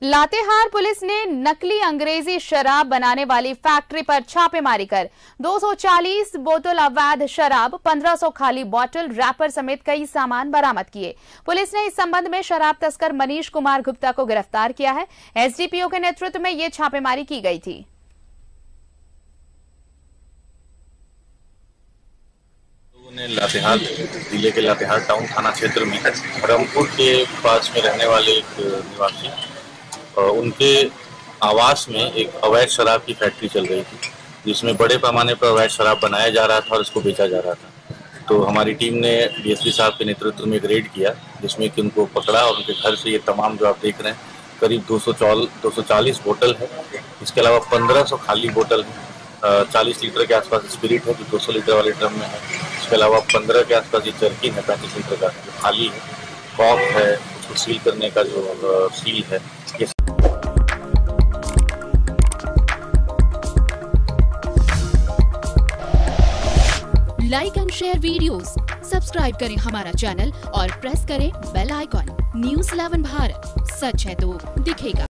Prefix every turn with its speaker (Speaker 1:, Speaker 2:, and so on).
Speaker 1: Latehar police ने नकली अंग्रेजी शराब बनाने वाली फैक्ट्री पर छापेमारी कर 240 बोतल अवैध शराब, 1500 खाली बोतल, रैपर समेत कई सामान बरामद किए। पुलिस ने इस संबंध में शराब तस्कर मनीष कुमार गुप्ता को गिरफ्तार किया है। एसडीपीओ के नेतृत्व में ये छापेमारी की गई थी।
Speaker 2: लातेहार जिले के लातेहार टाउन थाना क्षेत्र में रामपुर के पास में रहने वाले एक निवासी, उनके आवास में एक अवैध शराब की फैक्ट्री चल रही थी, जिसमें बड़े पैमाने पर अवैध शराब बनाया जा रहा था और इसको बेचा जा रहा था। तो हमारी टीम ने डीएसपी साहब के नेतृत्व में एक रेड किया, जिसमें कि उनको पकड़ा और उनके घर से ये तमाम जो आप देख रहे हैं करीब 240 बोतल है। इसके अलावा 1500 खाली बोतल है, 40 लीटर के आसपास स्पिरिट है जो 200 लीटर वाले ड्रम में है। इसके अलावा 15 के आसपास ये जर्किन है 35 लीटर का जो खाली है, कॉक है, उसको सील करने का जो सील है।
Speaker 3: Like and share videos, subscribe करें हमारा चैनल और प्रेस करें बेल आइकॉन। न्यूज़ 11 भारत, सच है तो दिखेगा।